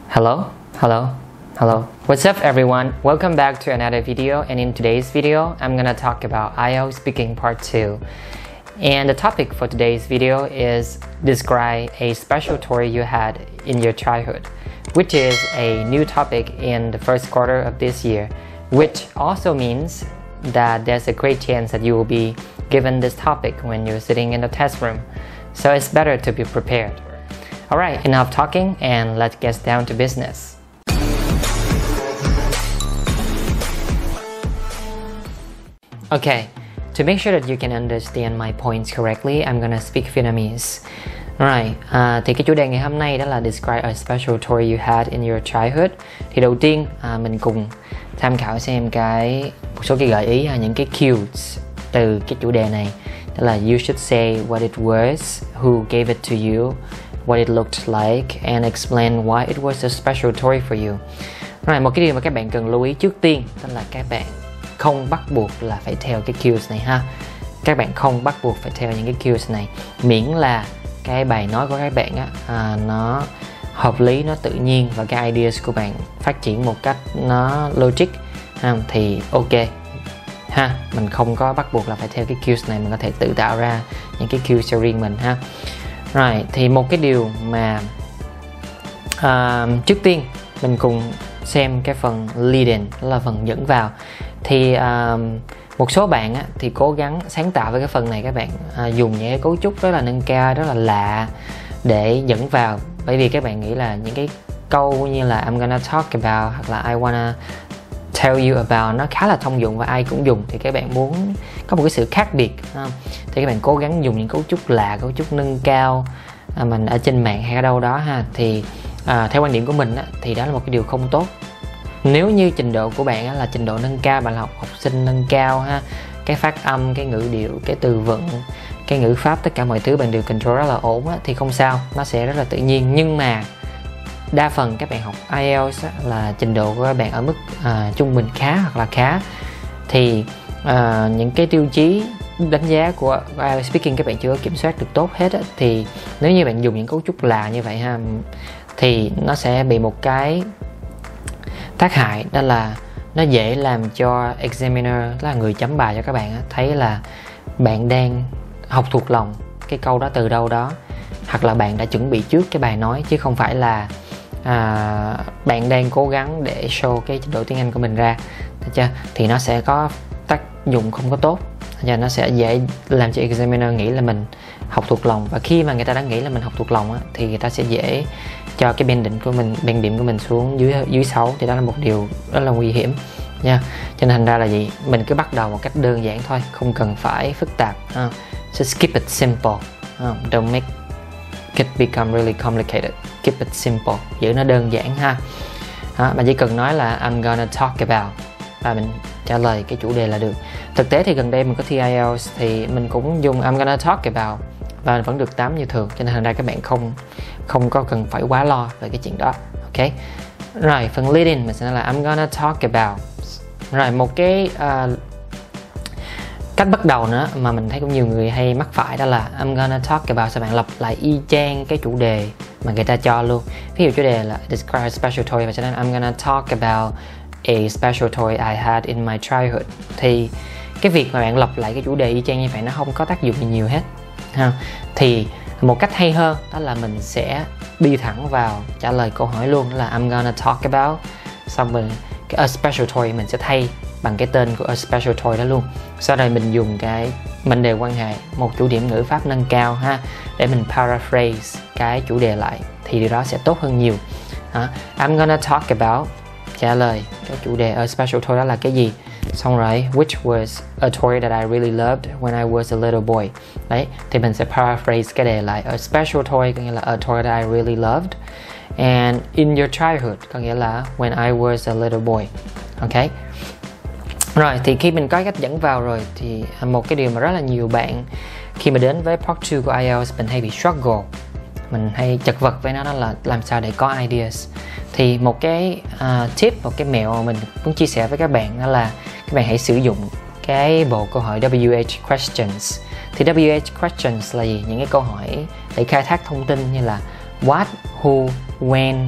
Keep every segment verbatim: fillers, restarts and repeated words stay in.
Hello, hello, hello. What's up everyone? Welcome back to another video, and in today's video, I'm gonna talk about I E L T S speaking part two. And the topic for today's video is describe a special toy you had in your childhood, which is a new topic in the first quarter of this year, which also means that there's a great chance that you will be given this topic when you're sitting in the test room. So it's better to be prepared. Alright, enough talking and let's get down to business. Okay, to make sure that you can understand my points correctly, I'm gonna speak Vietnamese. Alright, à, thì cái chủ đề ngày hôm nay đó là describe a special toy you had in your childhood. Thì đầu tiên à, mình cùng tham khảo xem cái một số cái gợi ý, những cái cues từ cái chủ đề này. Đó là you should say what it was, who gave it to you, what it looked like, and explain why it was a special toy for you. Rồi, một cái điều mà các bạn cần lưu ý trước tiên đó là các bạn không bắt buộc là phải theo cái cues này ha. Các bạn không bắt buộc phải theo những cái cues này, miễn là cái bài nói của các bạn á, à, nó hợp lý, nó tự nhiên và cái ideas của bạn phát triển một cách nó logic ha, thì ok ha. Mình không có bắt buộc là phải theo cái cues này, mình có thể tự tạo ra những cái cues cho riêng mình ha. Rồi, thì một cái điều mà uh, trước tiên mình cùng xem cái phần lead-in, đó là phần dẫn vào. Thì uh, một số bạn á, thì cố gắng sáng tạo với cái phần này, các bạn uh, dùng những cái cấu trúc rất là nâng cao, rất là lạ để dẫn vào. Bởi vì các bạn nghĩ là những cái câu như là I'm gonna talk about hoặc là I wanna tell you about nó khá là thông dụng và ai cũng dùng, thì các bạn muốn có một cái sự khác biệt không? Thì các bạn cố gắng dùng những cấu trúc lạ, cấu trúc nâng cao à, mình ở trên mạng hay ở đâu đó ha. Thì à, theo quan điểm của mình á, thì đó là một cái điều không tốt. Nếu như trình độ của bạn á, là trình độ nâng cao, bạn là học, học sinh nâng cao ha, cái phát âm, cái ngữ điệu, cái từ vựng, cái ngữ pháp, tất cả mọi thứ bạn đều control rất là ổn á, thì không sao, nó sẽ rất là tự nhiên. Nhưng mà đa phần các bạn học I E L T S là trình độ của các bạn ở mức à, trung bình khá hoặc là khá, thì à, những cái tiêu chí đánh giá của I E L T S speaking các bạn chưa kiểm soát được tốt hết á, thì nếu như bạn dùng những cấu trúc lạ như vậy ha, thì nó sẽ bị một cái tác hại, đó là nó dễ làm cho examiner, là người chấm bài cho các bạn á, thấy là bạn đang học thuộc lòng cái câu đó từ đâu đó, hoặc là bạn đã chuẩn bị trước cái bài nói, chứ không phải là à, bạn đang cố gắng để show cái trình độ tiếng Anh của mình ra, được chưa? Thì nó sẽ có tác dụng không có tốt, và nó sẽ dễ làm cho examiner nghĩ là mình học thuộc lòng. Và khi mà người ta đã nghĩ là mình học thuộc lòng á, thì người ta sẽ dễ cho cái band định của mình, band điểm của mình xuống dưới dưới sáu, thì đó là một điều rất là nguy hiểm nha. Cho nên thành ra là gì, mình cứ bắt đầu một cách đơn giản thôi, không cần phải phức tạp. Uh, so keep it simple, uh, don't make it become really complicated. Keep it simple, giữ nó đơn giản ha. Đó, bạn chỉ cần nói là I'm gonna talk about và mình trả lời cái chủ đề là được. Thực tế thì gần đây mình có thi I E L T S thì mình cũng dùng I'm gonna talk about và vẫn được tám như thường, cho nên thành ra các bạn không không có cần phải quá lo về cái chuyện đó. Ok. Rồi, phần lead-in mình sẽ nói là I'm gonna talk about. Rồi, một cái uh, cách bắt đầu nữa mà mình thấy cũng nhiều người hay mắc phải, đó là I'm gonna talk about, sao bạn lặp lại y chang cái chủ đề mà người ta cho luôn. Ví dụ chủ đề là describe a special toy, và cho nên I'm gonna talk about a special toy I had in my childhood. Thì cái việc mà bạn lặp lại cái chủ đề y chang như vậy nó không có tác dụng gì nhiều hết ha. Thì một cách hay hơn đó là mình sẽ đi thẳng vào trả lời câu hỏi luôn, đó là I'm gonna talk about, xong rồi cái a special toy mình sẽ thay bằng cái tên của a special toy đó luôn. Sau đây mình dùng cái mệnh đề quan hệ, một chủ điểm ngữ pháp nâng cao ha, để mình paraphrase cái chủ đề lại, thì điều đó sẽ tốt hơn nhiều. Đó. I'm gonna talk about, trả lời cái chủ đề a special toy đó là cái gì, xong rồi which was a toy that I really loved when I was a little boy. Đấy, thì mình sẽ paraphrase cái đề lại, a special toy có nghĩa là a toy that I really loved, and in your childhood có nghĩa là when I was a little boy. Ok. Rồi, thì khi mình có cách dẫn vào rồi, thì một cái điều mà rất là nhiều bạn khi mà đến với part two của I E L T S mình hay bị struggle, mình hay chật vật với nó, đó là làm sao để có ideas. Thì một cái uh, tip, một cái mẹo mà mình muốn chia sẻ với các bạn đó là các bạn hãy sử dụng cái bộ câu hỏi W H questions. Thì W H questions là gì? Những cái câu hỏi để khai thác thông tin như là what, who, when,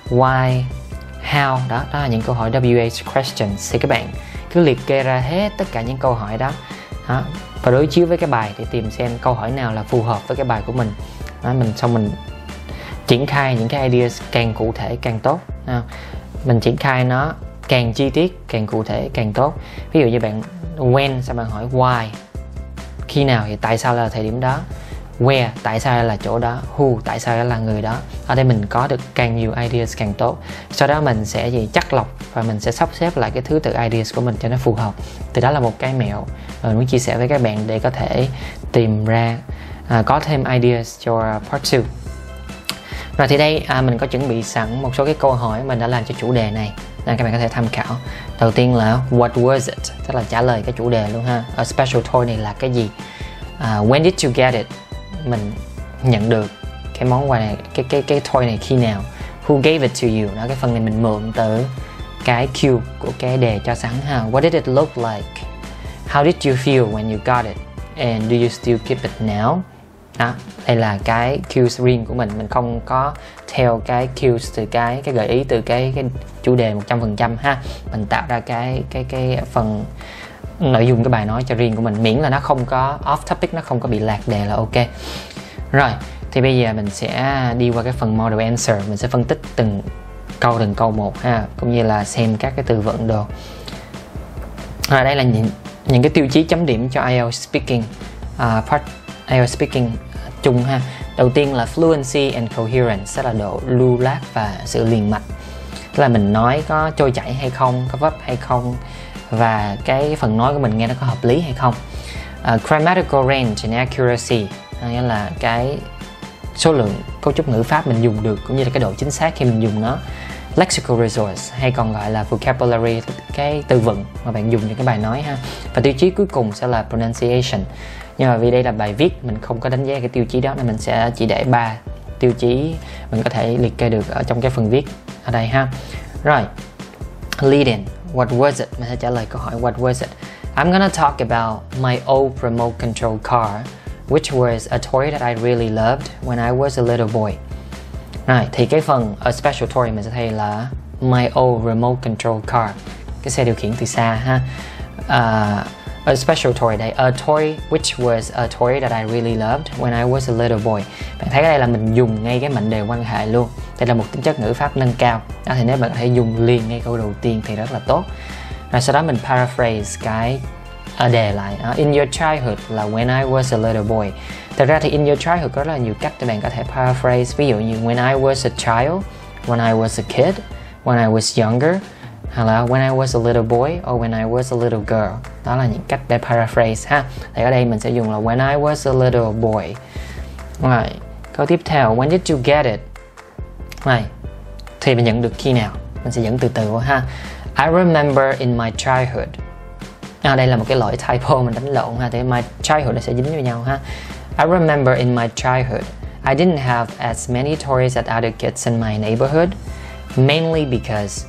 why, how. Đó, đó là những câu hỏi W H questions. Thì các bạn cứ liệt kê ra hết tất cả những câu hỏi đó, đó và đối chiếu với cái bài để tìm xem câu hỏi nào là phù hợp với cái bài của mình. Đó, mình xong mình triển khai những cái ideas càng cụ thể càng tốt. Đó. Mình triển khai nó càng chi tiết càng cụ thể càng tốt. Ví dụ như bạn when, sao bạn hỏi why, khi nào thì tại sao là thời điểm đó, where, tại sao là chỗ đó, who, tại sao là người đó. Ở đây mình có được càng nhiều ideas càng tốt. Sau đó mình sẽ gì chắc lọc và mình sẽ sắp xếp lại cái thứ tự ideas của mình cho nó phù hợp. Thì đó là một cái mẹo mình muốn chia sẻ với các bạn để có thể tìm ra à, có thêm ideas cho part two. Rồi thì đây à, mình có chuẩn bị sẵn một số cái câu hỏi mình đã làm cho chủ đề này, nên các bạn có thể tham khảo. Đầu tiên là what was it, tức là trả lời cái chủ đề luôn ha. A special toy này là cái gì? Uh, when did you get it? Mình nhận được cái món quà này, cái cái cái toy này khi nào? Who gave it to you? Đó, cái phần này mình mượn từ cái cue của cái đề cho sẵn ha. What did it look like? How did you feel when you got it? And do you still keep it now? Đó, đây là cái cues riêng của mình, mình không có theo cái cues từ cái cái gợi ý từ cái cái chủ đề một trăm phần trăm ha. Mình tạo ra cái cái cái phần nội dung cái bài nói cho riêng của mình, miễn là nó không có off topic, nó không có bị lạc đề là ok. Rồi, thì bây giờ mình sẽ đi qua cái phần model answer, mình sẽ phân tích từng câu từng câu một ha, cũng như là xem các cái từ vựng đồ. Rồi, đây là những những cái tiêu chí chấm điểm cho ai eo speaking uh, part ai eo speaking chung ha. Đầu tiên là fluency and coherence, tức là độ lưu loát và sự liền mạch, tức là mình nói có trôi chảy hay không, có vấp hay không, và cái phần nói của mình nghe nó có hợp lý hay không. uh, Grammatical range and accuracy, nghĩa là cái số lượng cấu trúc ngữ pháp mình dùng được cũng như là cái độ chính xác khi mình dùng nó. Lexical resource hay còn gọi là vocabulary, cái từ vựng mà bạn dùng cho cái bài nói ha. Và tiêu chí cuối cùng sẽ là pronunciation, nhưng mà vì đây là bài viết mình không có đánh giá cái tiêu chí đó nên mình sẽ chỉ để ba tiêu chí mình có thể liệt kê được ở trong cái phần viết ở đây ha. Rồi, leading, what was it? Mình sẽ trả lời câu hỏi what was it. I'm gonna talk about my old remote control car, which was a toy that I really loved when I was a little boy. Rồi, thì cái phần a special toy mình sẽ thấy là my old remote control car, cái xe điều khiển từ xa ha. Uh, a special toy đây, a toy which was a toy that I really loved when I was a little boy. Bạn thấy cái đây là mình dùng ngay cái mệnh đề quan hệ luôn. Đây là một tính chất ngữ pháp nâng cao. Đó, thì nếu bạn có thể dùng liền ngay câu đầu tiên thì rất là tốt. Rồi sau đó mình paraphrase cái đề lại. Đó, in your childhood là when I was a little boy. Thật ra thì in your childhood có rất là nhiều cách để bạn có thể paraphrase. Ví dụ như when I was a child, when I was a kid, when I was younger, hoặc là when I was a little boy or when I was a little girl. Đó là những cách để paraphrase ha. Thì ở đây mình sẽ dùng là when I was a little boy. Rồi, câu tiếp theo, when did you get it? Rồi, thì mình nhận được khi nào? Mình sẽ dẫn từ từ qua ha. I remember in my childhood. À, đây là một cái lỗi typo mình đánh lộn ha, thì my childhood nó sẽ dính với nhau ha. I remember in my childhood, I didn't have as many toys as other kids in my neighborhood, mainly because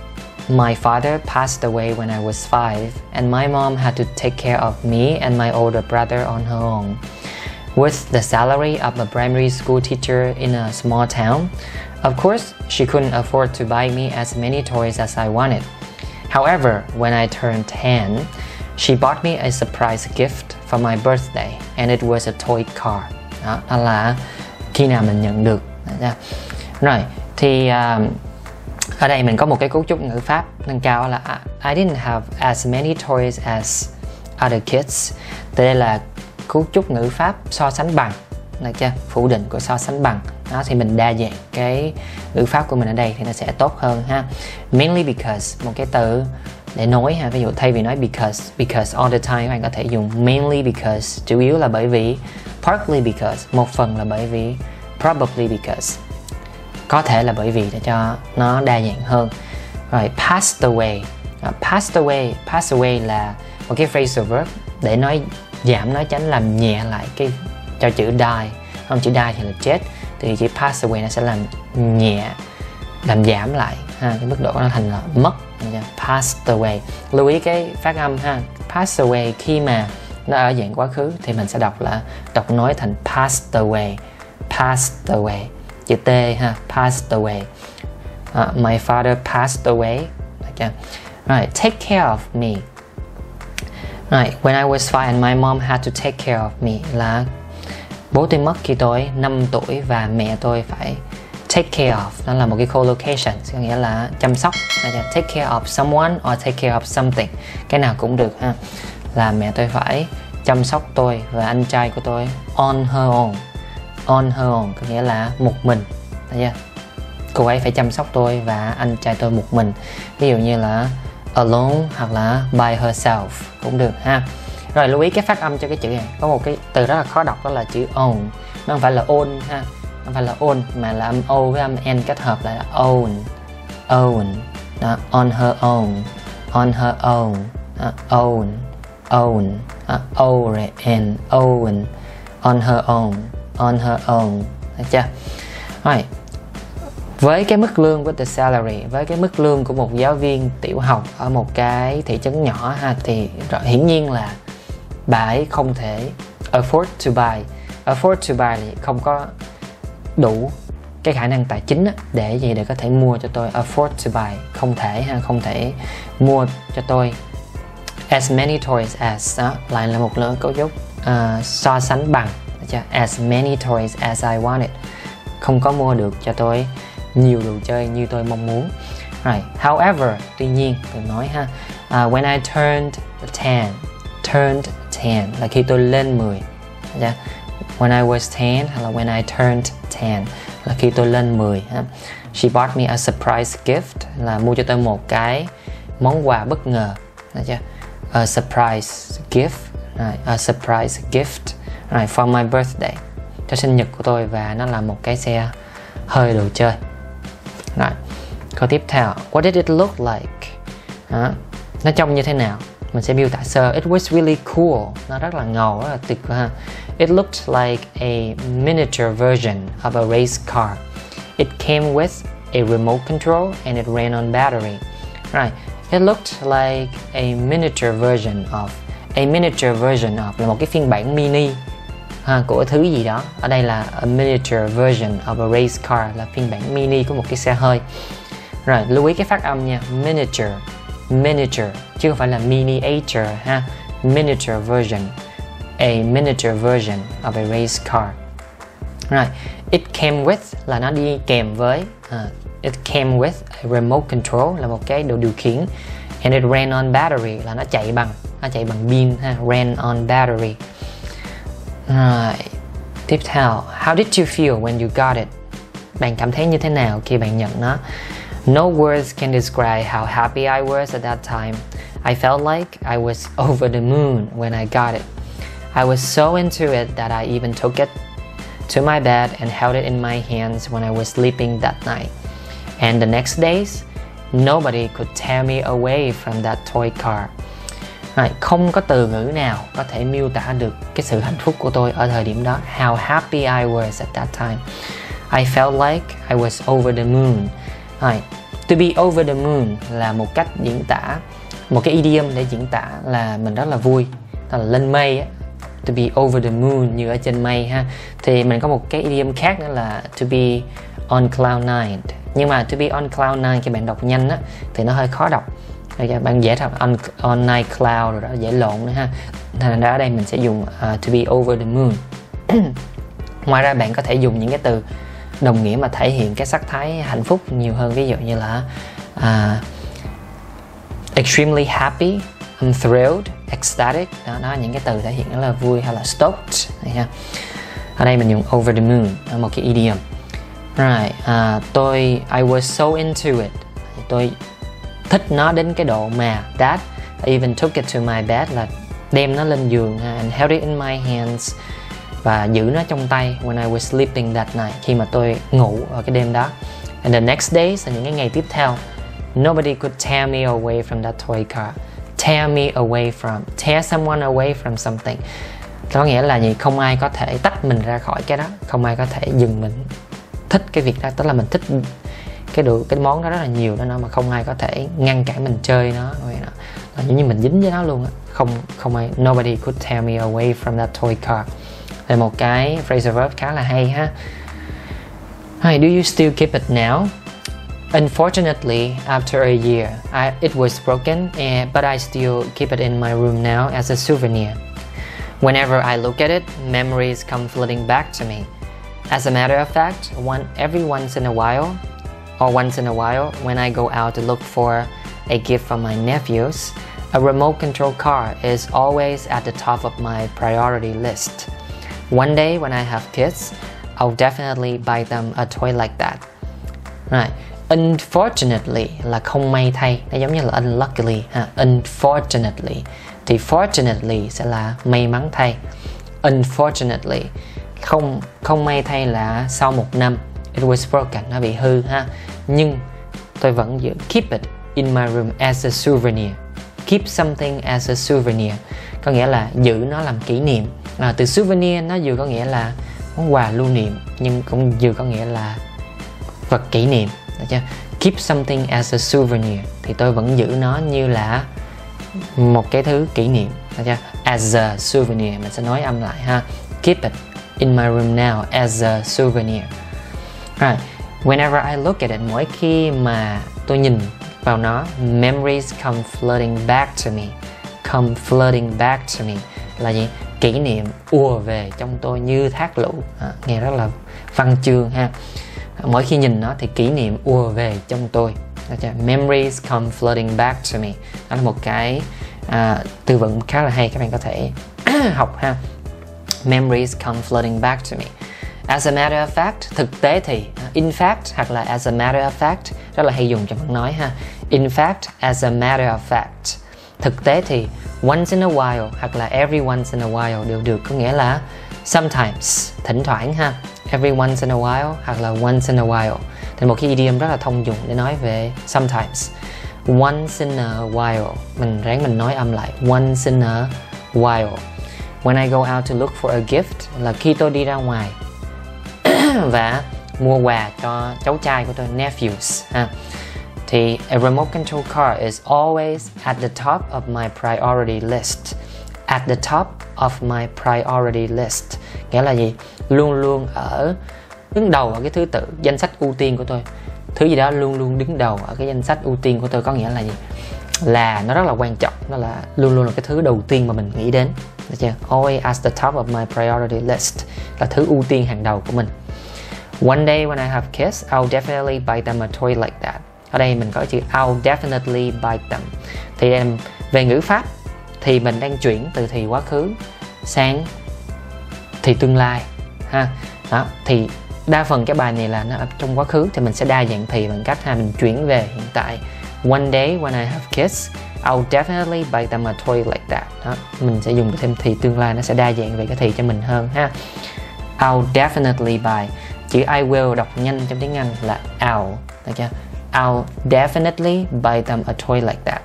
my father passed away when I was five, and my mom had to take care of me and my older brother on her own. With the salary of a primary school teacher in a small town, of course, she couldn't afford to buy me as many toys as I wanted. However, when I turned ten, she bought me a surprise gift for my birthday, and it was a toy car. Đó, đó là khi nào mình nhận được. Rồi, thì um, ở đây mình có một cái cấu trúc ngữ pháp nâng cao là I didn't have as many toys as other kids. Đây là cấu trúc ngữ pháp so sánh bằng, được chưa? Phủ định của so sánh bằng. Đó, thì mình đa dạng cái ngữ pháp của mình ở đây thì nó sẽ tốt hơn ha. Mainly because, một cái từ để nối ha, ví dụ thay vì nói because, because all the time, các bạn có thể dùng mainly because, chủ yếu là bởi vì, partly because, một phần là bởi vì, probably because, có thể là bởi vì, để cho nó đa dạng hơn. Rồi, passed away. uh, passed away, passed away là một cái phrasal verb để nói giảm, nói tránh, làm nhẹ lại cái cho chữ die. Không, chữ die thì là chết, thì chữ pass away nó sẽ làm nhẹ, làm giảm lại ha, cái mức độ nó thành là mất. Passed away, lưu ý cái phát âm ha. Passed away khi mà nó ở dạng quá khứ thì mình sẽ đọc là đọc nói thành passed away, passed away, chữ T ha, passed away. uh, my father passed away. Okay. Right, take care of me. Right, when I was five and my mom had to take care of me là bố tôi mất khi tôi năm tuổi và mẹ tôi phải take care of. Đó là một cái collocation, có nghĩa là chăm sóc. Take care of someone or take care of something. Cái nào cũng được ha. Là mẹ tôi phải chăm sóc tôi và anh trai của tôi on her own. On her own có nghĩa là một mình. Thấy chưa? Cô ấy phải chăm sóc tôi và anh trai tôi một mình. Ví dụ như là alone hoặc là by herself cũng được ha. Rồi lưu ý cái phát âm cho cái chữ này. Có một cái từ rất là khó đọc, đó là chữ own. Nó không phải là own ha, không phải là own mà là âm o với âm n kết hợp lại là own. Own. Đó, on her own. On her own. Đó, own. Own. Đó, o rồi n. Own. On her own. On her own. Được chưa? Rồi. Với cái mức lương của the salary, với cái mức lương của một giáo viên tiểu học ở một cái thị trấn nhỏ ha, thì hiển nhiên là bà ấy không thể afford to buy. Afford to buy thì không có đủ cái khả năng tài chính á, để gì để có thể mua cho tôi. Afford to buy không thể ha, không thể mua cho tôi as many toys as, đó lại là một lượng cấu trúc uh, so sánh bằng, as many toys as I wanted, không có mua được cho tôi nhiều đồ chơi như tôi mong muốn. Right. However, tuy nhiên tôi nói ha, uh, when I turned ten, turned ten là khi tôi lên mười. Yeah. When I was ten hay là when I turned ten là khi tôi lên mười. Ha. She bought me a surprise gift là mua cho tôi một cái món quà bất ngờ. Được chưa? A surprise gift, right. A surprise gift, right, for my birthday, cho sinh nhật của tôi, và nó là một cái xe hơi đồ chơi. Rồi, câu tiếp theo, what did it look like? Đó. Nó trông như thế nào? Mình sẽ miêu tả sơ. It was really cool. Nó rất là ngầu, rất là tuyệt ha. It looked like a miniature version of a race car. It came with a remote control and it ran on battery. Right. It looked like a miniature version of. A miniature version of là một cái phiên bản mini ha, của thứ gì đó. Ở đây là a miniature version of a race car, là phiên bản mini của một cái xe hơi. Rồi, lưu ý cái phát âm nha. Miniature, miniature chứ không phải là miniature ha. Miniature version, a miniature version of a race car. Rồi, it came with là nó đi kèm với. Uh, it came with a remote control là một cái đồ điều khiển. And it ran on battery là nó chạy bằng, nó chạy bằng pin ha. Ran on battery. Rồi, tiếp theo, how did you feel when you got it? Bạn cảm thấy như thế nào khi bạn nhận nó? No words can describe how happy I was at that time. I felt like I was over the moon when I got it. I was so into it that I even took it to my bed and held it in my hands when I was sleeping that night. And the next days, nobody could tear me away from that toy car. Right. Không có từ ngữ nào có thể miêu tả được cái sự hạnh phúc của tôi ở thời điểm đó. How happy I was at that time. I felt like I was over the moon. Right. To be over the moon là một cách diễn tả, một cái idiom để diễn tả là mình rất là vui, đó là lên mây á. To be over the moon, như ở trên mây ha. Thì mình có một cái idiom khác nữa là to be on cloud nine. Nhưng mà to be on cloud nine khi bạn đọc nhanh á thì nó hơi khó đọc. Bạn dễ đọc on, on night cloud rồi đó, dễ lộn nữa ha. Thành ra ở đây mình sẽ dùng uh, to be over the moon. Ngoài ra bạn có thể dùng những cái từ đồng nghĩa mà thể hiện cái sắc thái hạnh phúc nhiều hơn. Ví dụ như là uh, extremely happy, I'm thrilled, ecstatic. Đó, đó là những cái từ thể hiện rất là vui, hay là stoked. Ha. Ở đây mình dùng over the moon, một cái idiom. Right, uh, tôi I was so into it. Tôi thích nó đến cái độ mà that I even took it to my bed, là đem nó lên giường and held it in my hands, và giữ nó trong tay when I was sleeping that night, khi mà tôi ngủ ở cái đêm đó. And the next days là những cái ngày tiếp theo, nobody could tear me away from that toy car. Tear me away from, tear someone away from something, có nghĩa là gì? Không ai có thể tách mình ra khỏi cái đó, không ai có thể dừng mình thích cái việc đó, tức là mình thích cái đồ cái món đó rất là nhiều đó, nó mà không ai có thể ngăn cản mình chơi nó, là giống như mình dính với nó luôn á. Không không ai, nobody could tear me away from that toy car. Là một cái phrasal verb khá là hay ha. Hey, do you still keep it now? Unfortunately, after a year, I, it was broken, and, but I still keep it in my room now as a souvenir. Whenever I look at it, memories come flooding back to me. As a matter of fact, one, every once in a while, or once in a while, when I go out to look for a gift for my nephews, a remote control car is always at the top of my priority list. One day when I have kids, I'll definitely buy them a toy like that. Right. Unfortunately là không may thay, nó giống như là unluckily ha. Unfortunately thì fortunately sẽ là may mắn thay. Unfortunately không không may thay là sau một năm it was broken, nó bị hư ha. Nhưng tôi vẫn giữ keep it in my room as a souvenir. Keep something as a souvenir có nghĩa là giữ nó làm kỷ niệm. À, từ souvenir nó vừa có nghĩa là món quà lưu niệm nhưng cũng vừa có nghĩa là vật kỷ niệm. Được chưa? Keep something as a souvenir thì tôi vẫn giữ nó như là một cái thứ kỷ niệm. Được chưa? As a souvenir mình sẽ nói âm lại ha. Keep it in my room now as a souvenir. Right. Whenever I look at it, mỗi khi mà tôi nhìn vào nó, memories come flooding back to me. Come flooding back to me là gì? Kỷ niệm ùa về trong tôi như thác lũ. À, nghe rất là văn chương ha. Mỗi khi nhìn nó thì kỷ niệm ùa về trong tôi. Memories come flooding back to me. Đó là một cái à, từ vựng khá là hay, các bạn có thể học ha. Memories come flooding back to me. As a matter of fact, thực tế thì, in fact hoặc là as a matter of fact rất là hay dùng trong văn nói ha. In fact, as a matter of fact. Thực tế thì once in a while hoặc là every once in a while đều được, có nghĩa là sometimes, thỉnh thoảng ha. Every once in a while hoặc là once in a while. Thì một cái idiom rất là thông dụng để nói về sometimes. Once in a while, mình ráng mình nói âm lại. Once in a while. When I go out to look for a gift là khi tôi đi ra ngoài và mua quà cho cháu trai của tôi, nephews ha. Thì a remote control car is always at the top of my priority list. At the top of my priority list nghĩa là gì? Luôn luôn ở đứng đầu ở cái thứ tự danh sách ưu tiên của tôi. Thứ gì đó luôn luôn đứng đầu ở cái danh sách ưu tiên của tôi có nghĩa là gì? Là nó rất là quan trọng, nó là luôn luôn là cái thứ đầu tiên mà mình nghĩ đến. Được chưa? Always at the top of my priority list là thứ ưu tiên hàng đầu của mình. One day when I have kids, I'll definitely buy them a toy like that. Ở đây mình có chữ I'll definitely buy them. Thì về ngữ pháp thì mình đang chuyển từ thì quá khứ sang thì tương lai ha. Đó, thì đa phần cái bài này là nó ở trong quá khứ thì mình sẽ đa dạng thì bằng cách ha mình chuyển về hiện tại. One day when I have kids, I'll definitely buy them a toy like that. Đó, mình sẽ dùng thêm thì tương lai, nó sẽ đa dạng về cái thì cho mình hơn ha. I'll definitely buy. Chữ I will đọc nhanh trong tiếng Anh là I'll. Được chưa? I'll definitely buy them a toy like that.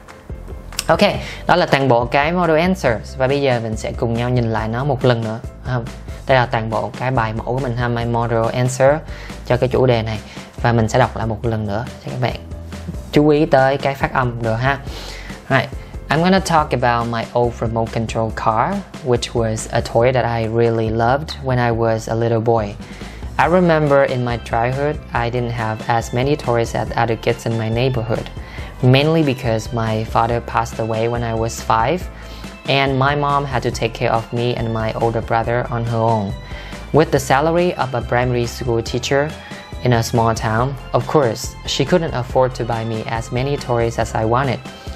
Ok, đó là toàn bộ cái model answers. Và bây giờ mình sẽ cùng nhau nhìn lại nó một lần nữa. Đây là toàn bộ cái bài mẫu của mình ha, my model answer cho cái chủ đề này. Và mình sẽ đọc lại một lần nữa cho các bạn chú ý tới cái phát âm được ha. Right. I'm gonna talk about my old remote control car, which was a toy that I really loved when I was a little boy. I remember in my childhood, I didn't have as many toys as other kids in my neighborhood, mainly because my father passed away when I was five, and my mom had to take care of me and my older brother on her own. With the salary of a primary school teacher in a small town, of course, she couldn't afford to buy me as many toys as I wanted.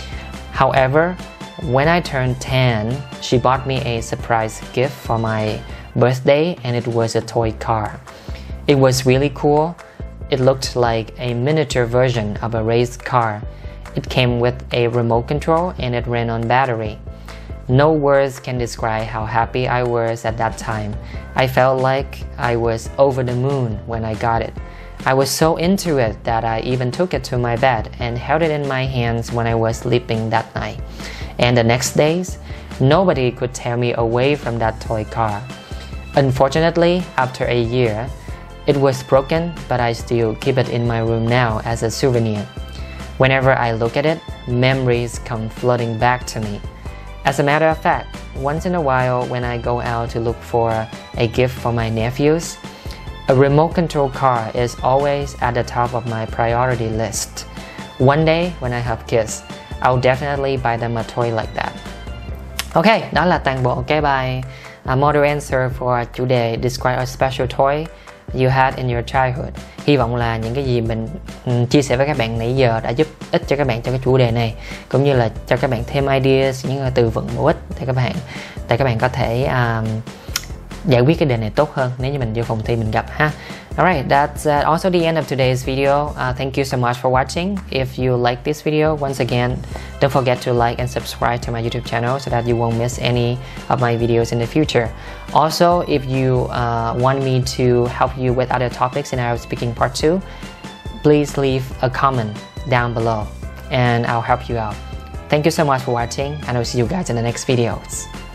However, when I turned ten, she bought me a surprise gift for my birthday, and it was a toy car. It was really cool. It looked like a miniature version of a race car. It came with a remote control and it ran on battery. No words can describe how happy I was at that time. I felt like I was over the moon when I got it. I was so into it that I even took it to my bed and held it in my hands when I was sleeping that night. And the next days, nobody could tear me away from that toy car. Unfortunately, after a year, it was broken, but I still keep it in my room now as a souvenir. Whenever I look at it, memories come flooding back to me. As a matter of fact, once in a while when I go out to look for a gift for my nephews, a A remote control car is always at the top of my priority list. One day when I have kids, I'll definitely buy them a toy like that. Ok, đó là toàn bộ cái bài uh, model answer for chủ đề Describe a special toy you had in your childhood. Hy vọng là những cái gì mình um, chia sẻ với các bạn nãy giờ đã giúp ích cho các bạn trong cái chủ đề này, cũng như là cho các bạn thêm ideas, những từ vựng bổ ích để các bạn để các bạn có thể um, giải quyết cái đề này tốt hơn nếu như mình vô phòng thi mình gặp ha. Alright, that's uh, also the end of today's video. Uh, thank you so much for watching. If you like this video, once again, don't forget to like and subscribe to my YouTube channel so that you won't miss any of my videos in the future. Also, if you uh, want me to help you with other topics in Arab Speaking Part two, please leave a comment down below and I'll help you out. Thank you so much for watching and I'll see you guys in the next videos.